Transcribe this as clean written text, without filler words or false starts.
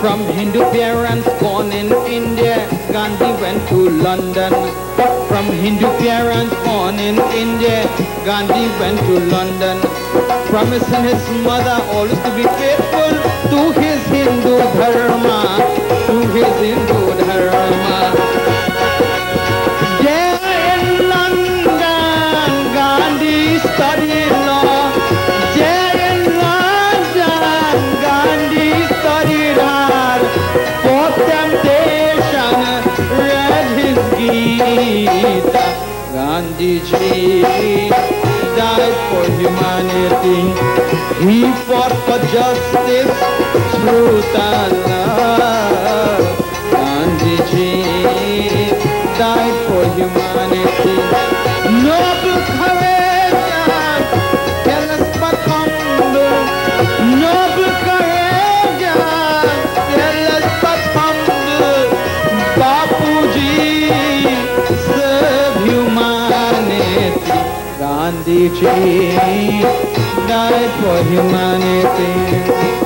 From Hindu parents born in India, Gandhi went to London. From Hindu parents born in India, Gandhi went to London. Promising his mother always to be faithful to his Hindu dharma, to his Hindu dharma. There in London, Gandhi studied law. There in London, Gandhi studied hard. For temptation, read his Gita. Gandhiji died for humanity. He fought for justice, truth and love. Gandhiji died for humanity. Noble courage and careless but humble. Noble courage and careless but humble. Bapuji served humanity. Gandhiji died for humanity.